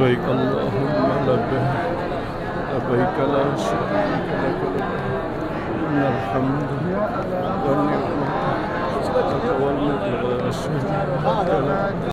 لبيك اللهم لبيك، لبيك لا شريك لك، إن الحمد والنعمة لك والملك ولا شريك لك.